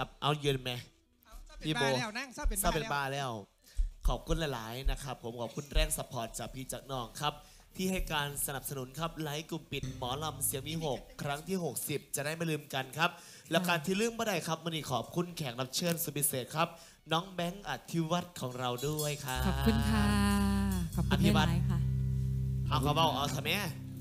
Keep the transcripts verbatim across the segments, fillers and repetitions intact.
นะครับเอายืนไหมพี่โบเศร้าเป็นบ้าแล้วขอบคุณหลายๆนะครับผมขอบคุณแรงสปอร์ตจากพี่จากน้องครับที่ให้การสนับสนุนครับไลฟ์กลุ่มปิดหมอลำเสียงมีหกครั้งที่หกสิบจะได้ไม่ลืมกันครับและการที่ลืมไม่ได้ครับวันนี้ขอบคุณแขกรับเชิญสุดพิเศษครับน้องแบงค์อธิวัฒน์ของเราด้วยครับขอบคุณค่ะขอบคุณพี่วัฒน์ค่ะเอาเขาบอกเอาทำไม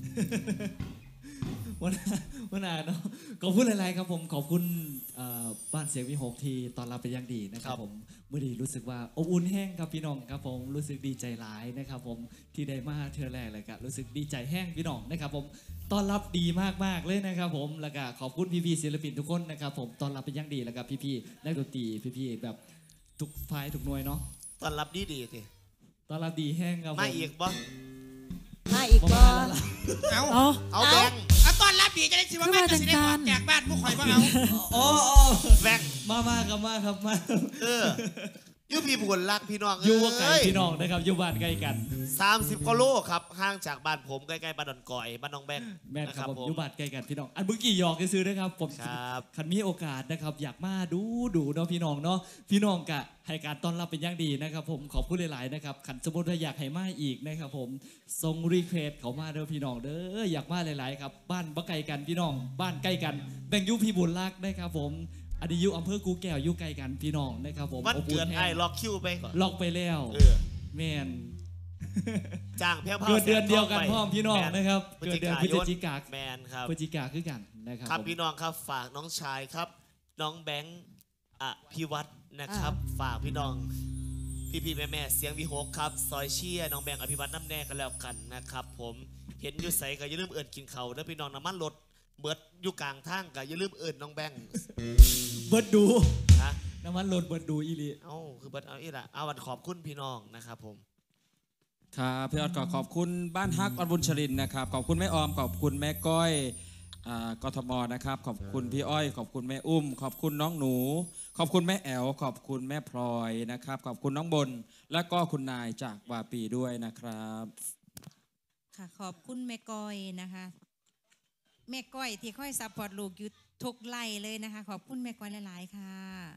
วันวันน่ะเนาะขอบคุณหลายๆครับผมขอบคุณบ้านเสียงวิหกที่ตอนรับเป็นอย่างดีนะครับผมเมื่อดีรู้สึกว่าอบอุ่นแห้งครับพี่น้องครับผมรู้สึกดีใจหลายนะครับผมที่ได้มาเทื่อแรกเลยครับรู้สึกดีใจแห้งพี่น้องนะครับผมต้อนรับดีมากๆเลยนะครับผมแล้วก็ขอบคุณพี่ๆศิลปินทุกคนนะครับผมต้อนรับเป็นอย่างดีแล้วก็พี่ๆนักดนตรีพี่ๆแบบทุกฝ่ายทุกหน่วยเนาะต้อนรับดีดีสิต้อนรับดีแห้งครับมาอีกบ่มาอีกบ่เอาเอาแบงเอาตอนรับดีจะได้สิว่าแม่จะสิได้ออกจากบ้านพวกข่อยว่าเอาโอ้แบงมามาครับมาครับมาเออยูพี่บุญรักพี่น้องอยู่ไกลพี่น้องนะครับอยู่บ้านใกล้กันสามสิบกิโลครับห่างจากบ้านผมใกล้ๆบ้านดอนก่อยบ้านน้องแบงแม่ครับผมอยู่บ้านใกล้กันพี่น้องอันเมื่อกี้หยอกซื้อนะครับผมคันมีโอกาสนะครับอยากมาดูดูเนาะพี่น้องเนาะพี่น้องกะให้การต้อนรับเป็นอย่างดีนะครับผมขอบคุณหลายๆนะครับขันสมมติว่าอยากให้มาอีกนะครับผมทรงรีเควสเขามาเด้อพี่น้องเด้ออยากมาหลายๆครับบ้านบ้านไกลกันพี่น้องบ้านใกล้กันแบ่งยุพี่บุญรักนะครับผมอดีตอยู่อำเภอกูแก้วอยู่ไกลกันพี่น้องนะครับผมวันเกิดไอ้ล็อกคิวไปก่อนล็อกไปแล้วแมนจ้างเพียงเกิดเดือนเดียวกันพ่อพี่น้องนะครับเกิดเดือนพฤศจิกาแมนครับพฤศจิกาคือกันนะครับครับพี่น้องครับฝากน้องชายครับน้องแบงค์อภิวัฒน์นะครับฝากพี่น้องพี่ๆแม่ๆเสียงวิหกครับซอยเชียน้องแบงค์อภิวัฒน์น้ำแน่กันแล้วกันนะครับผมเห็นอยู่ใส่ก็อย่าลืมเอิญกินเขาแล้วพี่น้องน้ำมันรถเบิดอยู่กลางทางก็อย่าลืมเอิญน้องแบงค์เบิดดูนะน้ำมันรถเบิดดูอีลีเอ้าคือเบิดเอาอีละเอาวันขอบคุณพี่น้องนะครับผมครับพี่ออดก็ขอบคุณบ้านฮักออนบุญชรินนะครับขอบคุณแม่ออมขอบคุณแม่ก้อยกทมนะครับขอบคุณพี่อ้อยขอบคุณแม่อุ้มขอบคุณน้องหนูขอบคุณแม่แอลขอบคุณแม่พลอยนะครับขอบคุณน้องบนและก็คุณนายจากวาปีด้วยนะครับค่ะขอบคุณแม่ก้อยนะคะแม่ก้อยที่ค่อยซัพพอร์ตลูกอยู่ทุกไล่เลยนะคะขอบคุณแม่ก้อยหลายๆค่ะ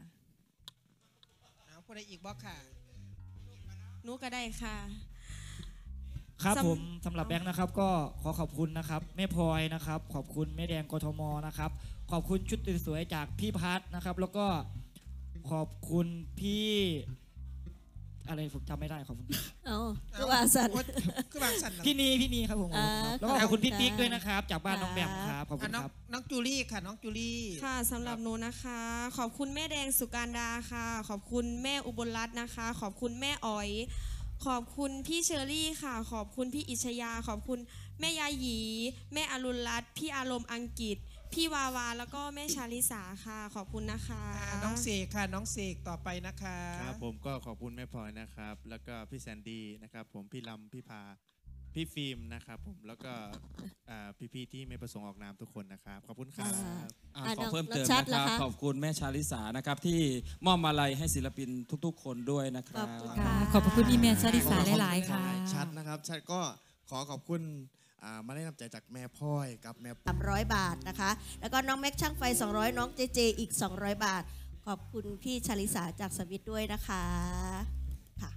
เอาพูดอะไรอีกบอกค่ะหนูก็ได้ค่ะครับผมสำหรับแบงค์นะครับก็ขอขอบคุณนะครับแม่พลอยนะครับขอบคุณแม่แดงกทมนะครับขอบคุณชุดสวยๆจากพี่พัทนะครับแล้วก็ขอบคุณพี่อะไรผมจำไม่ได้ขอบคุณเอ้าคือว่าสันคือว่าสันพี่นีพี่นีครับผมแล้วก็ขอบคุณพี่ปิ๊กด้วยนะครับจากบ้านน้องแบมครับขอบคุณครับน้องจูลี่ค่ะน้องจูลี่ค่ะสำหรับหนูนะคะขอบคุณแม่แดงสุการดาค่ะขอบคุณแม่อุบลรัตน์นะคะขอบคุณแม่อ๋อยขอบคุณพี่เชอรี่ค่ะขอบคุณพี่อิชยาขอบคุณแม่ยาหยีแม่อรุณรัตน์พี่อารมณ์อังกฤษพี่วาวาแล้วก็แม่ชาลิสาค่ะขอบคุณนะคะน้องเสกค่ะน้องเสกต่อไปนะคะครับผมก็ขอบคุณแม่พลอยนะครับแล้วก็พี่แซนดี้นะครับผมพี่ลำพี่พาพี่ฟิล์มนะครับผมแล้วก็พี่ๆที่ไม่ประสงค์ออกนามทุกคนนะครับขอบคุณครับขอเพิ่มเติมนะครับขอบคุณแม่ชาลิสานะครับที่มอบมาลัยให้ศิลปินทุกๆคนด้วยนะครับขอบคุณพี่แม่ชาลิสาหลายๆค่ะชัดนะครับชัดก็ขอขอบคุณมาได้นำใจจากแม่พ่อยกับแม่สามร้อยบาทนะคะแล้วก็น้องแม็กช่างไฟสองร้อยน้องเจเจอีกสองร้อยบาทขอบคุณพี่ชาลิสาจากสวิตด้วยนะคะค่ะ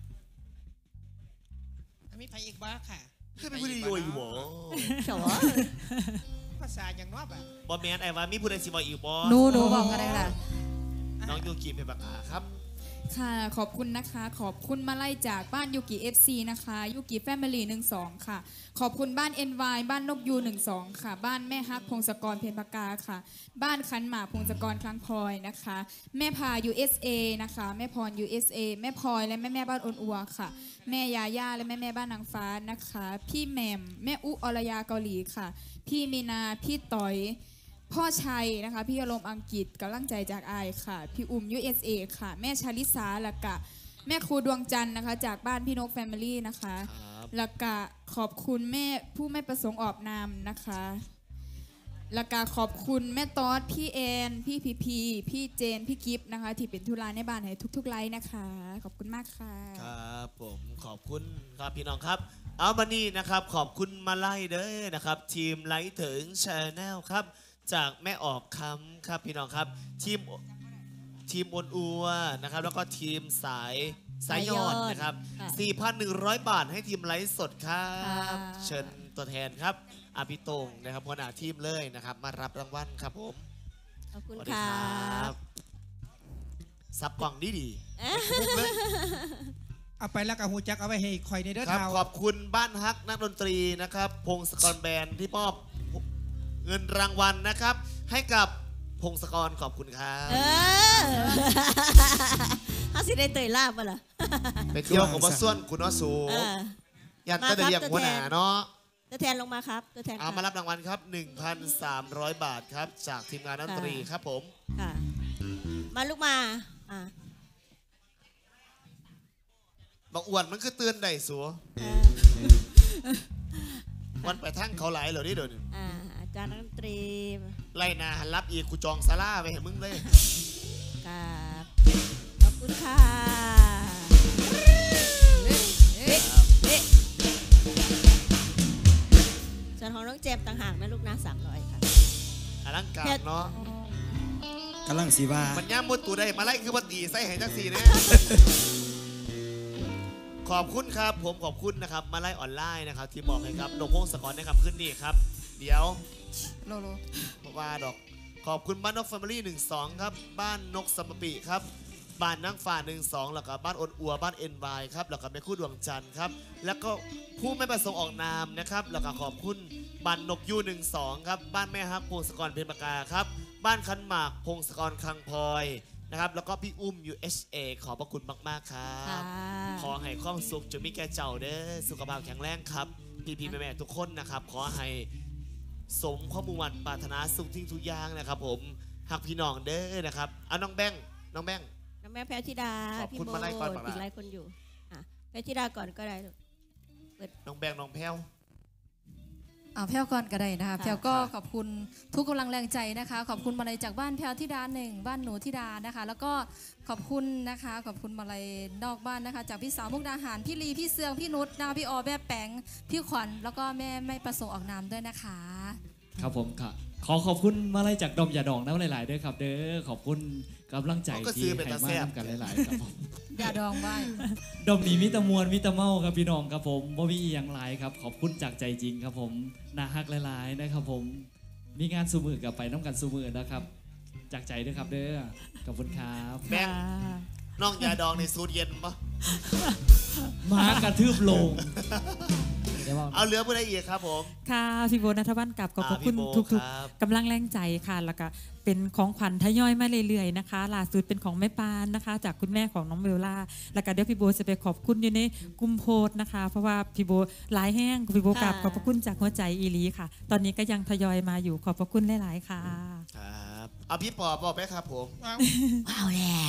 มีใครอีกบ้างค่ะคือเป็นผู้ดีโยอยู่บ่เฉาะภาษาอย่างน้อยแบบบอแมนไอ้ว่ามีผู้ใดสิบอกอีกบ่หนูหนูบอกกันได้ละน้องยูกิเป็นปากกาครับค่ะขอบคุณนะคะขอบคุณมาไล่จากบ้านยูกิ เอฟ ซี นะคะยูกิแฟมิลี่หนึ่งสองค่ะขอบคุณบ้าน เอ็น วาย บ้านนกยูหนึ่งสองค่ะบ้านแม่ฮักพงศกรเพนปากาค่ะบ้านคันหมาพงศกรคลังพลอยนะคะแม่พา ยู เอส เอ นะคะแม่พร ยู เอส เอ แม่พลอยและแม่แม่บ้านอนอัวค่ะแม่ยาย่าและแม่แม่บ้านนางฟ้านะคะพี่แหม่มแม่อุอรยาเกาหลีค่ะพี่มีนาพี่ต่อยพ่อชัยนะคะพี่อารมณ์อังกฤษกำลังใจจากไอค่ะพี่อุ้ม ยู เอส เอ ค่ะแม่ชาลิสาและกะแม่ครูดวงจันทร์นะคะจากบ้านพี่นกแฟมิลี่นะคะและกะขอบคุณแม่ผู้ไม่ประสงค์ออกนามนะคะและกะขอบคุณแม่ต๊อดพี่แอนพี่พีพีพี่เจนพี่กิฟต์นะคะที่เป็นทุลาในบ้านให้ทุกๆไลน์นะคะขอบคุณมากค่ะครับผมขอบคุณครับพี่น้องครับเอามานี่นะครับขอบคุณมาไล่เด้อนะครับทีมไลท์ถึงชาแนลครับจากแม่ออกคำครับพี่น้องครับทีมทีมอนอัวนะครับแล้วก็ทีมสายสายยอดนะครับค่ะสี่พันหนึ่งร้อย บาทให้ทีมไลฟ์สดครับค่ะเชิญตัวแทนครับอาพี่ตงนะครับหัวหน้าทีมเลยนะครับมารับรางวัลครับผมขอบคุณสวัสดีค่ะครับซับกล่องดีดีเอ๊ะเอาไปแล้วก็หูจักเอาไปให้คอยในเด้อครับเท้าขอบคุณบ้านฮักนักดนตรีนะครับพงศกรแบนด์ที่มอบเงินรางวัลนะครับ ให้กับพงศกรขอบคุณครับเออเขาสิได้เตยลาบมาล่ะไปเที่ยวกับว่าส่วนคุณน้อสูเออยันก็จะเรียกหัวหน้าเนาะตัวแทนลงมาครับตัวแทนเอาค่ะมารับรางวัลครับ หนึ่งพันสามร้อย บาทครับ จากทีมงานดนตรีครับผมค่ะ มาลูกมาอ่าบอกอ้วนมันคือเตือนได้สัวเออวันไปทั้งเขาหลายเหรอนี่เดี๋ยวนี้อ่าอาจารย์ดนตรีไล่หนาหันรับอีกกูจองซาร่าไปเห็นมึงเลยกับขอบคุณค่ะเอ๊ะเอ๊ะส่วนของน้องเจมส์ต่างหากนะลูกนะสามร้อยค่ะอลังการเนาะกำลังสีว่ามันย่ามมุดตูได้มาไล่คือบัตีใส่แห่งจักสีนะขอบคุณครับผมขอบคุณนะครับมาไล่ออนไลน์นะครับที่บอกให้ครับนกพงศกรนะครับขึ้นนี่ครับ เดี๋ยวโลโลบอกว่าดอกขอบคุณบ้านนกแฟมิลี่หนึ่งสองครับบ้านนกสมปีครับบ้านนังฝ่าหนึ่งสองแล้วก็บ้านอนอัวบ้านเอ็นวายครับแล้วก็แม่คู่ดวงจันทร์ครับแล้วก็ผู้ไม่ประสงค์ออกนามนะครับแล้วก็ขอบคุณบ้านนกยูหนึ่งสองครับบ้านแม่ฮักพงศกรเพ็ญปากาครับบ้านคันหมากพงศกรคังพลอยนะครับแล้วก็พี่อุ้ม ยู เอช เอ ขอบพระคุณมากๆครัค่ะบขอให้ความสุขจงมีแก่เจ้าเด้อสุขภาพแข็งแรงครับพี่ๆแม่ๆทุกคนนะครับขอให้สมข้อมูลวันปรารถนาสุขทิ้งทุกอย่างนะครับผมหักพี่น้องเด้อนะครับเอาน้องแบงค์น้องแบงค์น้องแม่แพรธิดาขอบพี่คุณโบมาไล่ก่อนปะล่ะอีกหลายคนอยู่อ่ะแพรธิดาก่อนก็ได้ลูกน้องแบงค์น้องแพ้วอ่าแพรวก่อนก็ได้นะคะค่ะแพรวก็ขอบคุณทุกกำลังแรงใจนะคะ ขอบคุณมาลัยจากบ้านแพรวธิดาหนึ่งบ้านหนูธิดานะคะ แล้วก็ขอบคุณนะคะขอบคุณมาลัยนอกบ้านนะคะ จากพี่สาวมุกดาหารพี่ลีพี่เสืองพี่นุชนะคะพี่ออแม่แปงพี่ขวัญแล้วก็แม่ไม่ประสงค์ออกนามด้วยนะคะครับผมค่ะขอขอบคุณมาไล่จากดมยาดองน้ำหลาย ๆ ด้วยครับ เด้อขอบคุณกำลังใจเขาก็ซื้ที่อเป็นให้ตามาแซ่บทำกันหลาย ๆ ครับผมอย่าดองไว้ดมนี้มิตรมวลมิตรเมาครับพี่น้องครับผมบ่มีอีหยังหลายครับขอบคุณจากใจจริงครับผมนาฮักหลาย ๆ นะครับผมมีงานสูมือกับไปน้ำกันสูมือนะครับ จากใจด้วยครับเด้อขอบคุณครับแบงค์น้องยาดองในสูตรเย็นปะมากระทืบลงเอาเหลือผู้ใดอีกครับผมค่ะพี่โบนัทวันกับขอบพระคุณอ่าพี่โบทุกครับๆกำลังแรงใจค่ะแล้วก็เป็นของขวัญทยอยมาเรื่อยๆนะคะล่าสุดเป็นของแม่ปานนะคะ จากคุณแม่ของน้องเบลล่าแล้วก็เดี๋ยวพี่โบจะไปขอบคุณอยู่ในกลุ่มโพสต์นะคะ เพราะว่าพี่โบหลายแห้งพี่โบกับขอบพระคุณจากหัวใจอีหลีค่ะ ตอนนี้ก็ยังทยอยมาอยู่ขอบพระคุณหลายๆค่ะครับเอาพี่ปอบอกไหมครับผมเอาเอาแล้ว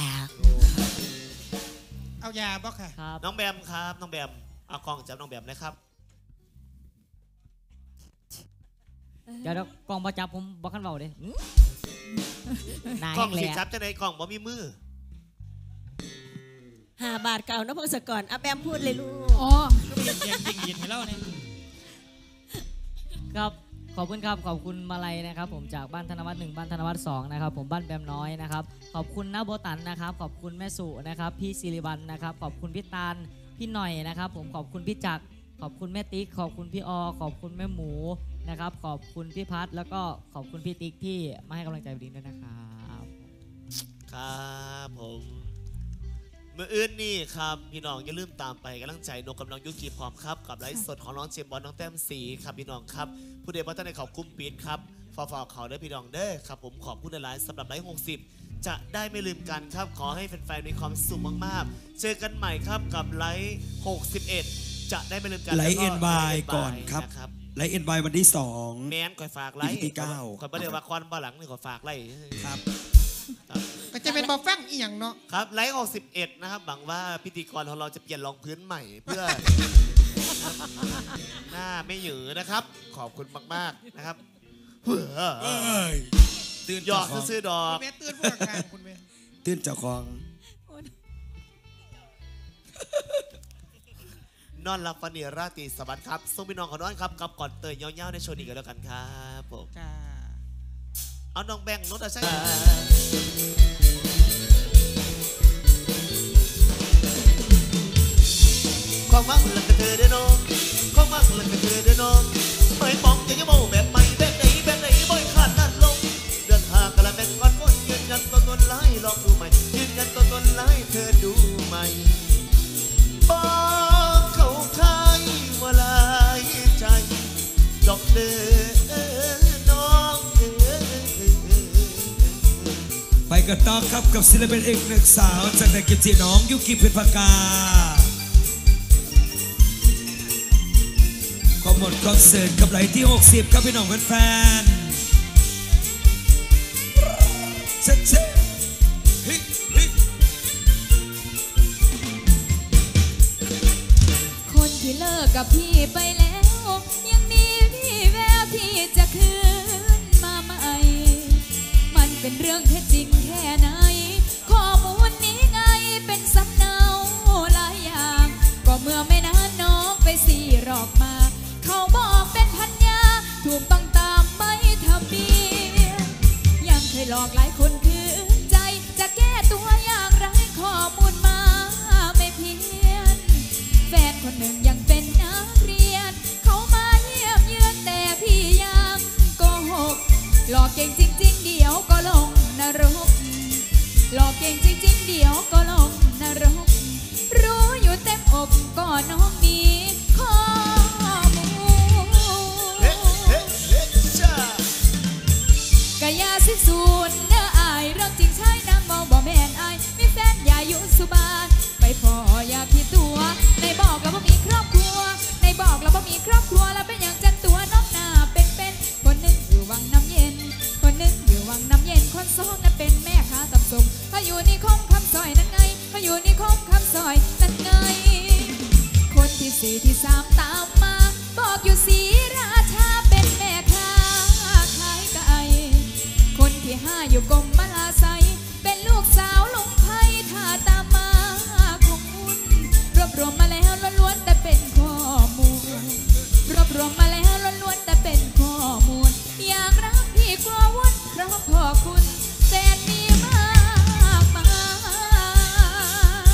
เอายาบ่ค่ะน้องแบมครับน้องแบมเอากล้องจับน้องแบมนะครับเดี๋ยวกล่องประจับผมบอกขันเบาเด้นายกล้องแหสิละจับจะในกล้องบ่มีมือห้าบาทเก่านะพงศกรอ่ะแบมพูดเลยลูกอ๋อเย็นเย็นยิงยินไปแล้วเนี่ยครับขอบคุณครับขอบคุณมาลัยนะครับ ผมจากบ้านธนวัฒน์หนึ่งบ้านธนวัฒน์สองนะครับผมบ้านแบมน้อยนะครับขอบคุณน้าโบตันนะครับขอบคุณแม่สุนะครับพี่ศิริวัลนะครับขอบคุณพี่ตาลพี่หน่อยนะครับ ผมขอบคุณพี่จักรขอบคุณแม่ติ๊กขอบคุณพี่อขอบคุณแม่หมูนะครับขอบคุณพี่พัทแล้วก็ขอบคุณพี่ติ๊กที่มาให้กำลังใจวินด้วยนะครับครับผมเมื่ออื่นนี่ครับพี่น้องอย่าลืมตามไปกำลังใจนกกำลังยุกีพร้อมครับกับไลฟ์สดของน้องเจมส์บอลน้องแต้มสีครับพี่น้องครับผู้ใดบ้านในเขาคุ้มปิดครับฟอฟอเขาได้พี่น้องเด้อครับผมขอบคุณหลายๆสำหรับไลฟ์หกสิบจะได้ไม่ลืมกันครับขอให้แฟนๆมีความสุขมากๆเจอกันใหม่ครับกับไลฟ์หกสิบเอ็ดจะได้ไม่ลืมกันไลฟ์แวเอ็นวายก่อนครับนะครับไลฟ์เอ็นวายวันที่สองแมนก่อยฝากไลอีฟ์พีที่เก้าก่อยประเดี๋ยวว่าควันบ่หลังนี่ก่อยฝากไลฟ์ครับก็จะเป็นบอฟังอีหยังเนาะครับไลฟ์หกสิบเอ็ดนะครับหวังว่าพิธีกรของเราจะเปลี่ยนรองพื้นใหม่เพื่อ หน้าไม่หยือนะครับ ขอบคุณมากๆนะครับเผื่อตื่นหยอกเจ้าของซื้อๆดอกเมตื่นผู้กลางๆคุณเมย์ตื่นเจ้าของนอนหลับฝันดีราตรีสวัสดิ์ครับส่งพี่น้องขอนอนครับกับก่อนเตยเย้าๆในโชว์นี้กันแล้วกันครับผมจ้าเอาน้องแบงค์นุชอาชัยความหวังหลังกระเธอเด้อน้องความหวังหลังกระเธอเด้อน้องไม่ปองจะยังโม่แบบใหม่แบบไหนแบบไหนบ่อยขาดนั่นลงเดินทางกระแบงก้อนวนยืนยันตัวตนไล่ลองดูใหม่ยืนยันตัวตนไล่เธอดูใหม่บอกเขาใครว่าลายใจดอกเดือน้องเอ๋ไปกันต่อครับกับศิลปินอีกหนึ่งสาวจากในกิจจีน้องยุกิเพชรปากาขอหมดคอนเสิร์ตกับไหลที่หกสิบครับพี่น้องแฟนๆเซ็ตเซ็ตฮิฮิคนที่เลิกกับพี่ไปแล้วยังมีพี่แววที่จะคืนมาใหม่มันเป็นเรื่องแท้จริงแค่ไหนข้อมูลนี้ไงเป็นสำเนาหลายอย่างก็เมื่อไม่นานน้องไปสี่รอบมาเขาบอกเป็นพันยาถูกต้องตามใบทะเบียนยังเคยหลอกหลายคนคืนใจจะแก้ตัวอย่างไรข้อมูลมาไม่เพี้ยนแฟนคนหนึ่งยังเป็นนักเรียนเขามาเยี่ยมเยือนแต่พี่ยังโกหกหลอกเก่งจริงๆเดี๋ยวก็ลงนรกหลอกเก่งจริงๆเดี๋ยวก็ลงนรกรู้อยู่เต็มอกก็น้องดีข้อมูลกะยาสิสูนเนื้ออายเรื่องจริงใช่นางมองบ่แม่นอายมีแฟนอย่าอยู่สุบานไปพออยากคิดตัวในบอกแล้วว่ามีครอบครัวในบอกแล้วว่ามีครอบครัวแล้วเป็นอย่างจันตัวน้องหน้าเป็นเป็นคนหนึ่งอยู่วังน้ำเย็นคนหนึ่งอยู่วังน้ำเย็นคนสองนั้นเป็นแม่ค้าตับสมพาอยู่นี่คงคำซอยนั่นไงพาอยู่นี่คงคำซอยนั่นไงคนที่สี่ที่สามตามมาบอกอยู่ศรีราชาเป็นแม่ค้าขายไก่คนที่ห้าอยู่กรมมาลาไซเป็นลูกสาวลุงไพถ้าตามมาคงอุ่นรวบรวมมาแล้วล้วนๆแต่เป็นข้อมูลรวบรวมมาแล้วล้วนๆแต่เป็นข้อมูลอยากรักพี่กลัววุ่นเพราะพ่อคุณแฟนมีมากมาย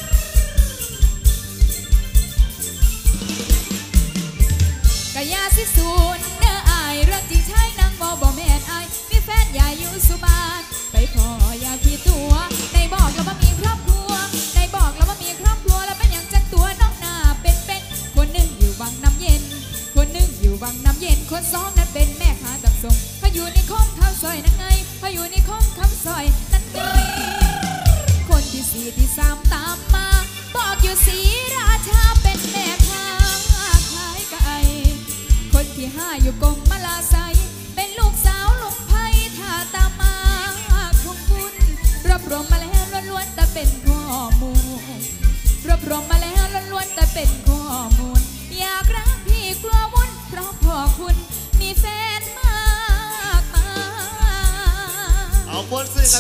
กะยาสิสูนเนื้ออายเรื่องจริงใช่นางบอกบ่แม่นอายมีแฟนอย่าอยู่สุบานไปพออย่าคิดตัวในบอกแล้วว่ามีครอบครัวในบอกแล้วว่ามีครอบครัวแล้วเป็นอย่างจันตัวน้องหน้าเป็นเป็นคนหนึ่งอยู่วังน้ำเย็นคนหนึ่งอยู่วังน้ำเย็นคนสองนั้นเป็นแม่ค้าตับส่งพาอยู่ในคงคำซอยนั่นไงพาอยู่ในคงคำซอยนั่นไงคนที่สี่ที่สามตามมาบอกอยู่ศรีราชาเป็นแม่ค้าขายไก่คนที่ห้าอยู่กรมมาลาไซเป็นลูกสาวลุงไพถ้าตามมาคงคุณรวบรวมมาแล้วล้วนๆแต่เป็นข้อมูลรวบรวมมาแล้วล้วนๆแต่เป็นข้อมูลอยากรักพี่กลัววุ่นเพราะพ่อคุณมีแฟนมากมายเอาบนสื่อ